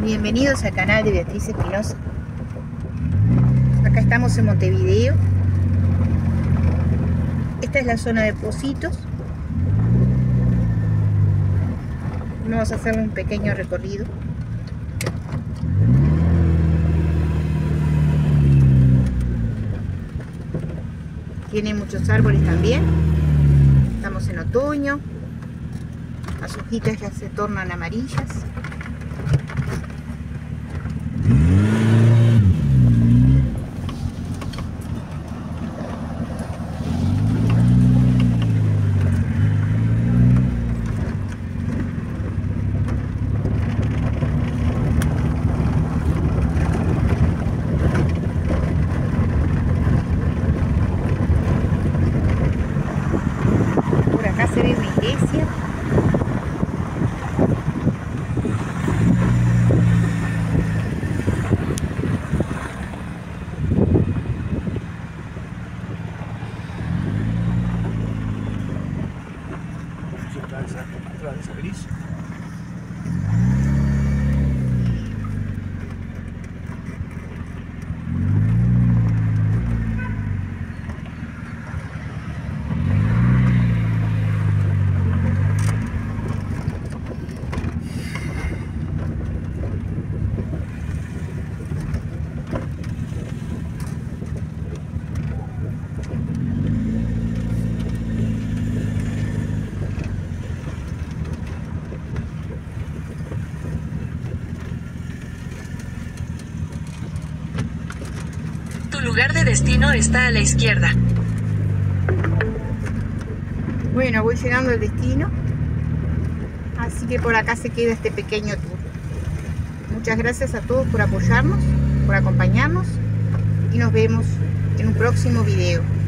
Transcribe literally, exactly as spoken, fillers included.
tal? Bienvenidos al canal de Beatriz Espinosa. Acá estamos en Montevideo. Esta es la zona de Pocitos. Vamos a hacer un pequeño recorrido. Tiene muchos árboles también. Estamos en otoño. Las hojitas ya se tornan amarillas. Por acá se ve una iglesia. Atrás de esa gris. Tu lugar de destino está a la izquierda. Bueno, voy llegando al destino. Así que por acá se queda este pequeño tour. Muchas gracias a todos por apoyarnos, por acompañarnos. Y nos vemos en un próximo video.